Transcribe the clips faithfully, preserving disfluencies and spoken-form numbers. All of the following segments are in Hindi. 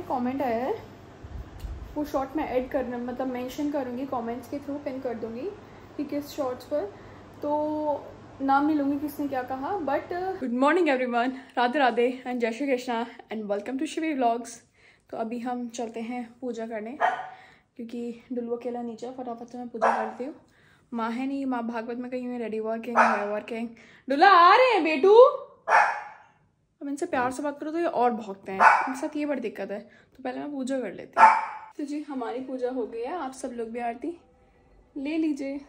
कमेंट आया है, वो शॉर्ट मैं ऐड करना मतलब मेंशन करूँगी, कमेंट्स के थ्रू पिन कर दूँगी कि किस शॉर्ट्स पर, तो नाम नहीं लूँगी किसने क्या कहा। But good morning everyone, Radhe Radhe and जय Shri Krishna and welcome to Shivi vlogs. तो अभी हम चलते हैं पूजा करने, क्योंकि डुल्लू अकेला नीचे, फटाफट से मैं पूजा करती हूँ। माँ है नहीं, माँ भागवत में कहीं हुई, रेडी वर्किंग है वर्किंग। डुल्ला आ रहे हैं बेटू, अब इनसे प्यार से बात करो तो ये और भौंकते हैं, इनके साथ ये बड़ी दिक्कत है। तो पहले मैं पूजा कर लेती हूँ। तो जी हमारी पूजा हो गई है, आप सब लोग भी आरती ले लीजिए।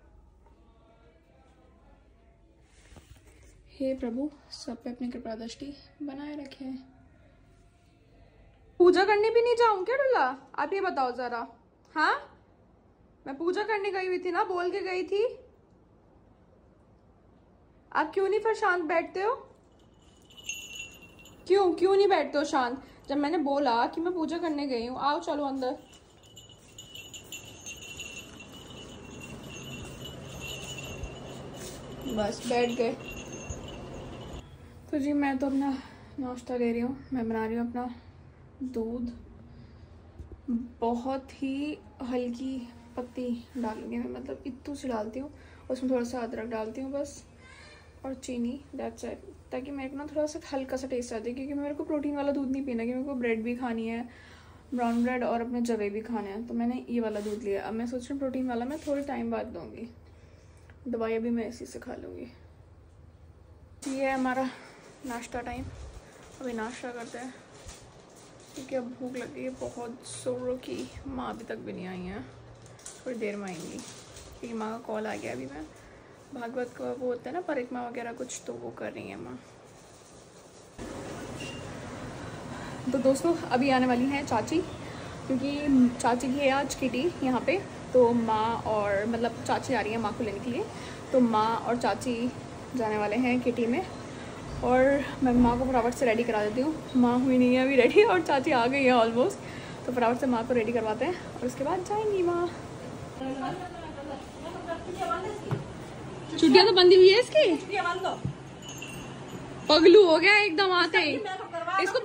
हे प्रभु सब पे अपनी कृपा दृष्टि बनाए रखे। पूजा करने भी नहीं जाऊं क्या डुल्ला, आप ये बताओ जरा। हाँ मैं पूजा करने गई हुई थी ना, बोल के गई थी। आप क्यों नहीं फिर शांत बैठते हो, क्यों क्यों नहीं बैठते हो शांत? जब मैंने बोला कि मैं पूजा करने गई हूँ, आओ चलो अंदर। बस बैठ गए। तो जी मैं तो अपना नाश्ता ले रही हूँ, मैं बना रही हूँ अपना दूध। बहुत ही हल्की पत्ती डालूंगी मैं, मतलब इतू से डालती हूँ, उसमें थोड़ा सा अदरक डालती हूँ बस, और चीनी, दैट्स इट, ताकि मेरे को ना थोड़ा सा हल्का सा टेस्ट आ जाए। क्योंकि मेरे को प्रोटीन वाला दूध नहीं पीना, क्योंकि मेरे को ब्रेड भी खानी है, ब्राउन ब्रेड और अपने जवे भी खाने हैं। तो मैंने ये वाला दूध लिया। अब मैं सोच रही हूँ प्रोटीन वाला मैं थोड़े टाइम बाद दूँगी, दवाई अभी मैं इसी से खा लूँगी। ये है हमारा नाश्ता टाइम, अभी नाश्ता करते हैं क्योंकि अब भूख लगी है बहुत जोरों की। माँ अभी तक भी नहीं आई हैं, थोड़ी देर में आएंगी, क्योंकि माँ का कॉल आ गया। अभी मैं भागवत का वो होता है ना परिक्रमा वगैरह कुछ, तो वो कर रही है माँ। तो दोस्तों अभी आने वाली हैं चाची, क्योंकि चाची की है आज किटी यहाँ पे। तो माँ और मतलब चाची आ रही है माँ को लेने के लिए, तो माँ और चाची जाने वाले हैं किटी में। और मैं माँ को फटाफट से रेडी करा देती हूँ। माँ हुई नहीं है अभी रेडी, और चाची आ गई है ऑलमोस्ट। तो फटाफट से माँ को रेडी करवाते हैं और उसके बाद जाएंगी माँ। छुट्टियाँ तो बंदी हुई है इसकी, पगलू हो गया एकदम आते ही इसको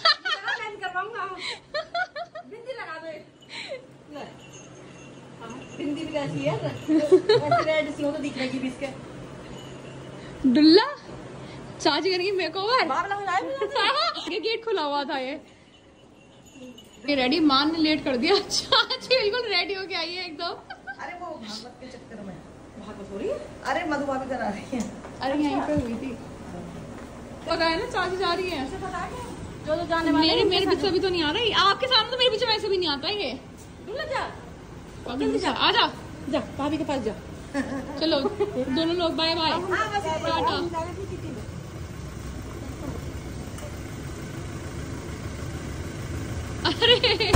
डुल्ला चाची करेंगी मेकओवर। ये गेट खुला हुआ था, ये ये रेडी, माँ ने लेट कर दिया। चाची बिल्कुल रेडी होके आई है एकदम। अरे वो भागवत के चक्कर में भागवत हो रही है। अरे मधु भाभी करा रही है। अरे यहीं पे हुई थी, पता है ना चाची जा रही है। जो तो जाने वाले मेरे मेरे पीछे अभी तो नहीं आ रही, आपके सामने तो मेरे पीछे वैसे भी नहीं आता है ये। जा आ जा जा भाभी के पास जा। चलो दोनों लोग बाय बाय टाटा। अरे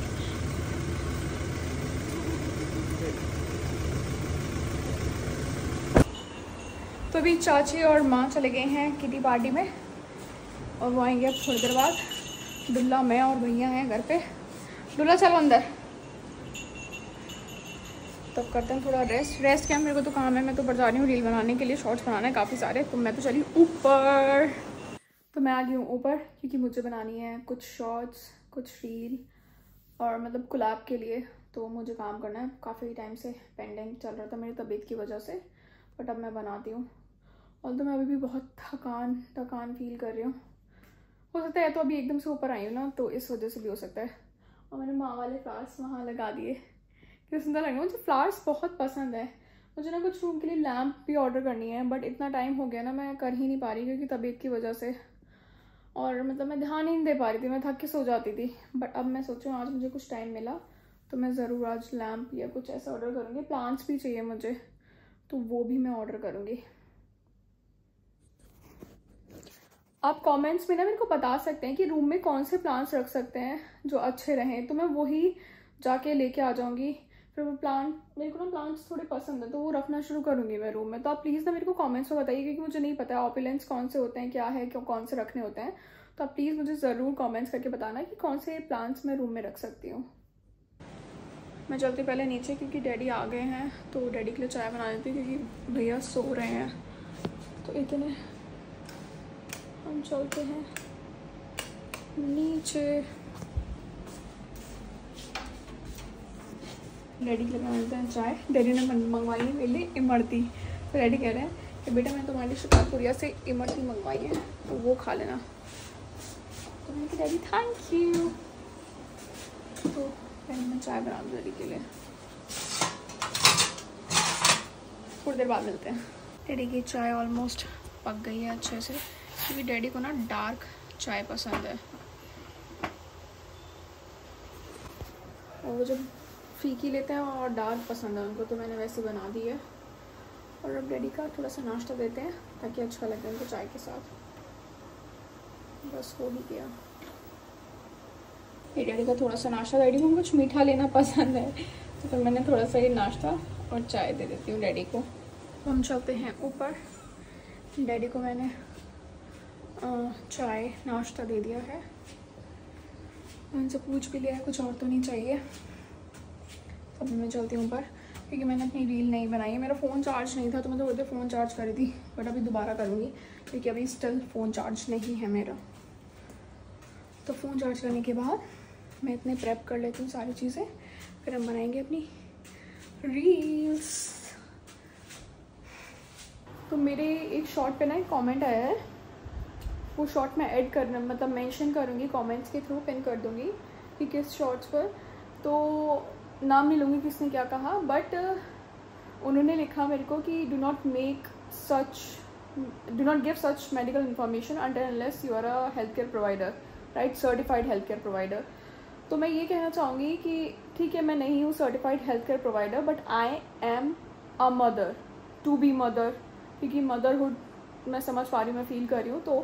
तो अभी चाची और माँ चले गए हैं किटी पार्टी में, और वो आएंगे अब थोड़ी देर बाद। डुल्ला मैं और भैया हैं घर पे। डुल्ला चलो अंदर। तो करते हैं थोड़ा रेस्ट। रेस्ट क्या, मेरे को तो काम है, मैं तो ऊपर जा रही हूँ रील बनाने के लिए, शॉर्ट्स बनाना है काफ़ी सारे। तो मैं तो चली ऊपर। तो मैं आ गई हूँ ऊपर, क्योंकि मुझे बनानी है कुछ शॉर्ट्स, कुछ रील, और मतलब कोलैब के लिए। तो मुझे काम करना है, काफ़ी टाइम से पेंडिंग चल रहा था मेरी तबीयत की वजह से, बट अब मैं बनाती हूँ। और तो मैं अभी भी बहुत थकान थकान फील कर रही हूँ। हो सकता है तो अभी एकदम से ऊपर आई हूँ ना, तो इस वजह से भी हो सकता है। और मैंने माँ वाले फ्लावर्स वहाँ लगा दिए, कितना सुंदर लग रहा है। मुझे फ्लावर्स बहुत पसंद है। मुझे ना कुछ रूम के लिए लैम्प भी ऑर्डर करनी है, बट इतना टाइम हो गया ना, मैं कर ही नहीं पा रही क्योंकि तबीयत की वजह से। और मतलब मैं ध्यान ही नहीं दे पा रही थी, मैं थक के सो जाती थी। बट अब मैं सोचूँ आज मुझे कुछ टाइम मिला तो मैं ज़रूर आज लैम्प या कुछ ऐसा ऑर्डर करूँगी। प्लांट्स भी चाहिए मुझे, तो वो भी मैं ऑर्डर करूँगी। आप कमेंट्स में ना मेरे को बता सकते हैं कि रूम में कौन से प्लांट्स रख सकते हैं जो अच्छे रहें, तो मैं वही जाके लेके आ जाऊँगी। फिर वो प्लांट, मेरे को ना प्लांट्स थोड़े पसंद है, तो वो रखना शुरू करूँगी मैं रूम में। तो आप प्लीज़ ना मेरे को कमेंट्स में बताइए, क्योंकि मुझे नहीं पता है ऑपिलेंट्स कौन से होते हैं, क्या है, क्यों कौन से रखने होते हैं। तो आप प्लीज़ मुझे ज़रूर कमेंट्स करके बताना कि कौन से प्लांट्स मैं रूम में रख सकती हूँ। मैं चलती पहले नीचे, क्योंकि डैडी आ गए हैं, तो डैडी के लिए चाय बना देती हूँ, क्योंकि भैया सो रहे हैं। तो इतने हम चलते हैं नीचे। डैडी के लिए मिलते हैं चाय। डैडी ने मंगवाई है मेरे लिए इमरती। तो डैडी कह रहे हैं कि बेटा मैंने तुम्हारे लिए शिकारपुरिया से इमरती मंगवाई है तो वो खा लेना। तो मैंने कहा डैडी थैंक यू। तो डैडी मैं चाय बना दूँ डैडी के लिए, थोड़ी देर बाद मिलते हैं। डैडी की चाय ऑलमोस्ट पक गई है अच्छे से, क्योंकि डैडी को ना डार्क चाय पसंद है और वो जब फीकी लेते हैं और डार्क पसंद है उनको, तो मैंने वैसे बना दी है। और अब डैडी का थोड़ा सा नाश्ता देते हैं ताकि अच्छा लगे उनको चाय के साथ। बस हो ही गया ये डैडी का थोड़ा सा नाश्ता। डैडी को कुछ मीठा लेना पसंद है तो फिर मैंने थोड़ा सा ये नाश्ता और चाय दे देती हूँ डैडी को। हम चलते हैं ऊपर। डैडी को मैंने चाय नाश्ता दे दिया है, उनसे पूछ भी लिया है कुछ और तो नहीं चाहिए। अभी मैं चलती हूँ ऊपर क्योंकि मैंने अपनी रील नहीं बनाई है। मेरा फ़ोन चार्ज नहीं था तो मैं तो बोलते फ़ोन चार्ज करी थी, बट अभी दोबारा करूँगी क्योंकि अभी स्टिल फ़ोन चार्ज नहीं है मेरा। तो फ़ोन चार्ज करने के बाद मैं इतने प्रेप कर लेती हूँ सारी चीज़ें, फिर हम बनाएंगे अपनी रील्स। तो मेरे एक शॉर्ट पे ना एक कमेंट आया है, वो शॉर्ट मैं ऐड करना मतलब मेंशन करूँगी कमेंट्स के थ्रू, पिन कर दूँगी कि किस शॉर्ट्स पर। तो नाम नहीं लूँगी किसने क्या कहा, बट उन्होंने लिखा मेरे को कि do not make such do not give such medical information until unless you are a health care provider, right, certified health care provider. तो मैं ये कहना चाहूँगी कि ठीक है मैं नहीं हूँ certified health care provider, but I am a mother to be mother, क्योंकि मदरहुड मैं समझ पा रही हूँ, मैं फील कर रही हूँ। तो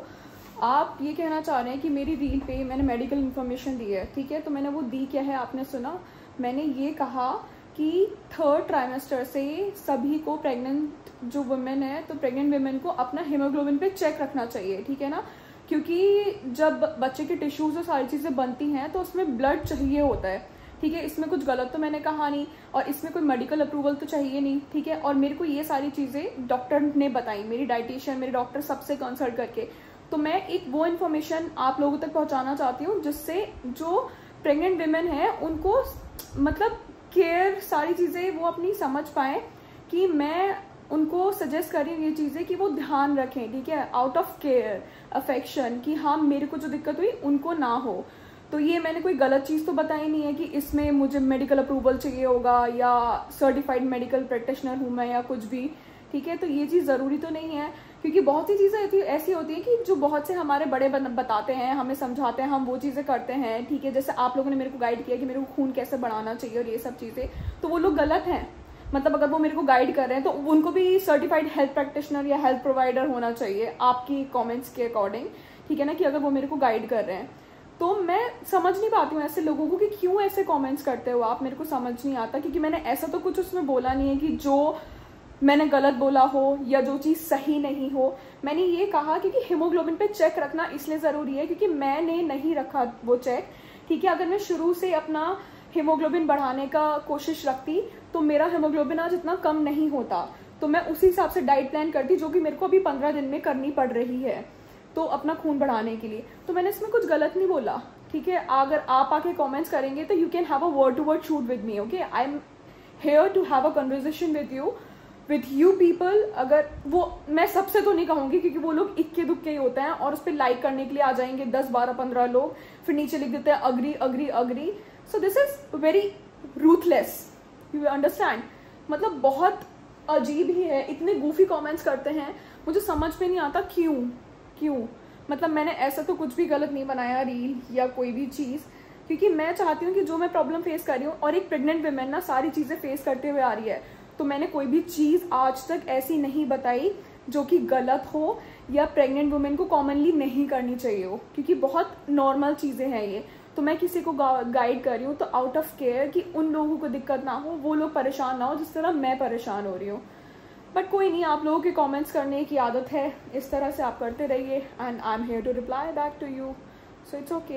आप ये कहना चाह रहे हैं कि मेरी रील पे मैंने मेडिकल इन्फॉर्मेशन दी है, ठीक है, तो मैंने वो दी क्या है आपने सुना, मैंने ये कहा कि थर्ड ट्राइमेस्टर से सभी को प्रेग्नेंट जो वुमेन है तो प्रेग्नेंट वुमेन को अपना हीमोग्लोबिन पे चेक रखना चाहिए, ठीक है ना, क्योंकि जब बच्चे के टिश्यूज और सारी चीज़ें बनती हैं तो उसमें ब्लड चाहिए होता है, ठीक है। इसमें कुछ गलत तो मैंने कहा नहीं और इसमें कोई मेडिकल अप्रूवल तो चाहिए नहीं, ठीक है। और मेरे को ये सारी चीज़ें डॉक्टर ने बताई, मेरी डाइटिशियन, मेरे डॉक्टर, सबसे कंसल्ट करके। तो मैं एक वो इन्फॉर्मेशन आप लोगों तक पहुंचाना चाहती हूँ जिससे जो प्रेग्नेंट विमेन है उनको मतलब केयर सारी चीज़ें वो अपनी समझ पाएँ कि मैं उनको सजेस्ट कर रही हूँ ये चीज़ें कि वो ध्यान रखें, ठीक है, आउट ऑफ केयर अफेक्शन, कि हाँ मेरे को जो दिक्कत हुई उनको ना हो। तो ये मैंने कोई गलत चीज़ तो बताई नहीं है कि इसमें मुझे मेडिकल अप्रूवल चाहिए होगा या सर्टिफाइड मेडिकल प्रैक्टिशनर हूँ मैं या कुछ भी, ठीक है। तो ये चीज़ ज़रूरी तो नहीं है, क्योंकि बहुत सी चीज़ें ऐसी होती हैं कि जो बहुत से हमारे बड़े बताते हैं, हमें समझाते हैं, हम वो चीज़ें करते हैं, ठीक है। जैसे आप लोगों ने मेरे को गाइड किया कि मेरे को खून कैसे बढ़ाना चाहिए और ये सब चीज़ें, तो वो लोग गलत हैं। मतलब अगर वो मेरे को गाइड कर रहे हैं तो उनको भी सर्टिफाइड हेल्थ प्रैक्टिशनर या हेल्थ प्रोवाइडर होना चाहिए आपकी कमेंट्स के अकॉर्डिंग, ठीक है ना, कि अगर वो मेरे को गाइड कर रहे हैं। तो मैं समझ नहीं पाती हूँ ऐसे लोगों को कि क्यों ऐसे कमेंट्स करते हो आप, मेरे को समझ नहीं आता, क्योंकि मैंने ऐसा तो कुछ उसमें बोला नहीं है कि जो मैंने गलत बोला हो या जो चीज़ सही नहीं हो। मैंने ये कहा क्योंकि हीमोग्लोबिन पे चेक रखना इसलिए ज़रूरी है क्योंकि मैंने नहीं रखा वो चेक, ठीक है। अगर मैं शुरू से अपना हीमोग्लोबिन बढ़ाने का कोशिश रखती तो मेरा हीमोग्लोबिन आज इतना कम नहीं होता। तो मैं उसी हिसाब से डाइट प्लान करती जो कि मेरे को अभी पंद्रह दिन में करनी पड़ रही है, तो अपना खून बढ़ाने के लिए। तो मैंने इसमें कुछ गलत नहीं बोला, ठीक है। अगर आप आके कमेंट्स करेंगे तो you can have a word to word shoot with me, okay. I am here to have a conversation with you with you people. अगर वो मैं सबसे तो नहीं कहूँगी क्योंकि वो लोग इक्के दुक्के ही होते हैं और उस पर लाइक करने के लिए आ जाएंगे दस बारह पंद्रह लोग, फिर नीचे लिख देते हैं agree agree agree. So this is very ruthless, you understand. मतलब बहुत अजीब ही है, इतने गूफी कमेंट्स करते हैं, मुझे समझ में नहीं आता क्यों क्यों मतलब मैंने ऐसा तो कुछ भी गलत नहीं बनाया रील या कोई भी चीज़, क्योंकि मैं चाहती हूँ कि जो मैं प्रॉब्लम फेस कर रही हूँ और एक प्रेग्नेंट वुमेन ना सारी चीज़ें फेस करते हुए आ रही है, तो मैंने कोई भी चीज़ आज तक ऐसी नहीं बताई जो कि गलत हो या प्रेग्नेंट वुमेन को कॉमनली नहीं करनी चाहिए हो, क्योंकि बहुत नॉर्मल चीज़ें हैं ये। तो मैं किसी को गाइड कर रही हूँ तो आउट ऑफ केयर कि उन लोगों को दिक्कत ना हो, वो लोग परेशान ना हो जिस तरह मैं परेशान हो रही हूँ। बट कोई नहीं, आप लोगों के कमेंट्स करने की आदत है, इस तरह से आप करते रहिए and I am here to reply back to you, so it's okay.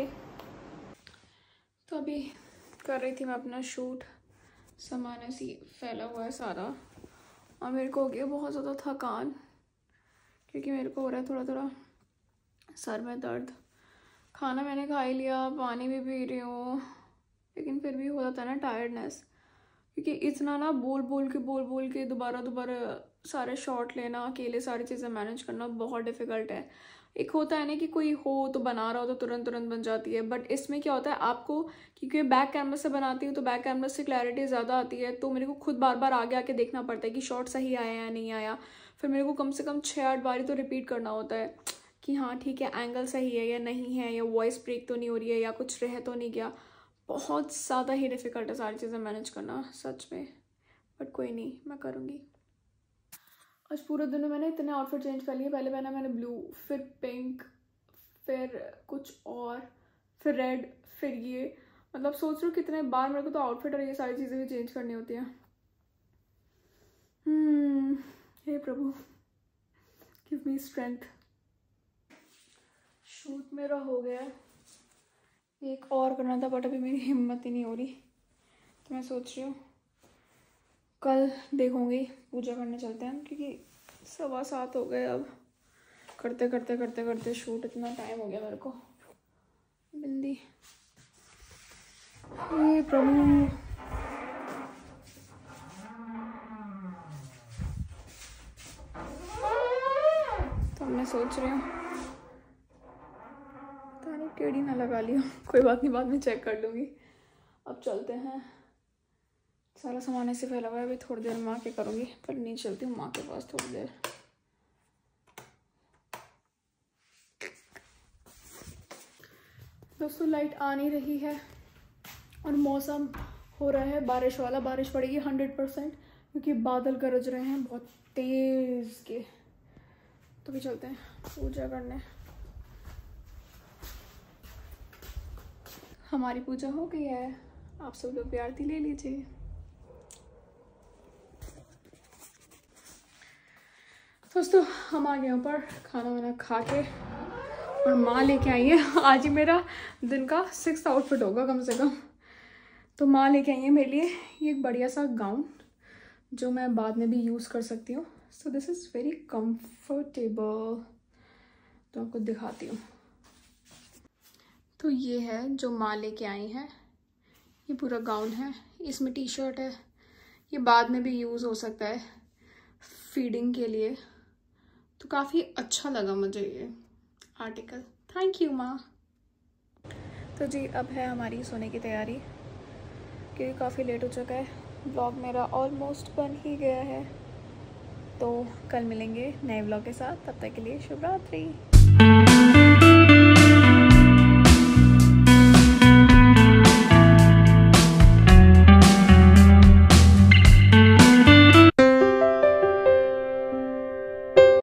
तो अभी कर रही थी मैं अपना शूट, सामान ऐसे फैला हुआ है सारा और मेरे को हो गया बहुत ज़्यादा थकान क्योंकि मेरे को हो रहा है थोड़ा थोड़ा सर में दर्द। खाना मैंने खा ही लिया, पानी भी पी रही हूँ, लेकिन फिर भी हो जाता है ना टायर्डनेस, क्योंकि इतना ना बोल बोल के बोल बोल के दोबारा दोबारा सारे शॉट लेना, अकेले सारी चीज़ें मैनेज करना बहुत डिफ़िकल्ट है। एक होता है ना कि कोई हो तो बना रहा हो तो तुरंत तुरंत बन जाती है, बट इसमें क्या होता है आपको, क्योंकि बैक कैमरा से बनाती हूँ तो बैक कैमरा से क्लैरिटी ज़्यादा आती है, तो मेरे को खुद बार बार आगे आके देखना पड़ता है कि शॉट सही आया या नहीं आया। फिर मेरे को कम से कम छः आठ बार तो रिपीट करना होता है कि हाँ ठीक है, एंगल सही है या नहीं है, या वॉइस ब्रेक तो नहीं हो रही है, या कुछ रह तो नहीं गया। बहुत ज़्यादा ही डिफ़िकल्ट है सारी चीज़ें मैनेज करना सच में, बट कोई नहीं, मैं करूँगी। आज पूरे दिन में मैंने इतने आउटफिट चेंज कर लिए। पहले पहना मैंने ब्लू, फिर पिंक, फिर कुछ और, फिर रेड, फिर ये, मतलब सोच रही हूँ कितने बार मेरे को तो आउटफिट और ये सारी चीज़ें भी चेंज करनी होती हैं। हम्म हे प्रभु, गिव मी स्ट्रेंथ। शूट मेरा हो गया है, एक और करना था बट अभी मेरी हिम्मत ही नहीं हो रही, तो मैं सोच रही हूँ कल देखूँगी, पूजा करने चलते हैं, क्योंकि सवा सात हो गए अब। करते करते करते करते शूट इतना टाइम हो गया मेरे को। बिंदी, हे प्रभु, तो मैं सोच रही हूँ पता नहीं टेढ़ी ना लगा लियो, कोई बात नहीं, बाद में चेक कर लूँगी। अब चलते हैं, सारा सामान ऐसे फैला हुआ है, अभी थोड़ी देर माँ के करूँगी, पर नहीं चलती हूँ माँ के पास थोड़ी देर। दोस्तों लाइट आ नहीं रही है और मौसम हो रहा है बारिश वाला, बारिश पड़ेगी हंड्रेड परसेंट, क्योंकि बादल गरज रहे हैं बहुत तेज के। तो भी चलते हैं पूजा करने। हमारी पूजा हो गई है, आप सब लोग भी आरती ले लीजिए। दोस्तों हम आ गए ऊपर खाना वाना खा के, और माँ लेके आई है, आज ही मेरा दिन का सिक्स आउटफिट होगा कम से कम। तो माँ लेके आई है मेरे लिए ये एक बढ़िया सा गाउन जो मैं बाद में भी यूज़ कर सकती हूँ। So this is very comfortable, तो आपको दिखाती हूँ। तो ये है जो माँ लेके आई हैं, ये पूरा गाउन है, इसमें टी शर्ट है, ये बाद में भी यूज़ हो सकता है फीडिंग के लिए, तो काफ़ी अच्छा लगा मुझे ये आर्टिकल। थैंक यू माँ। तो जी अब है हमारी सोने की तैयारी, क्योंकि काफ़ी लेट हो चुका है, ब्लॉग मेरा ऑलमोस्ट बन ही गया है। तो कल मिलेंगे नए ब्लॉग के साथ, तब तक के लिए शुभ रात्रि।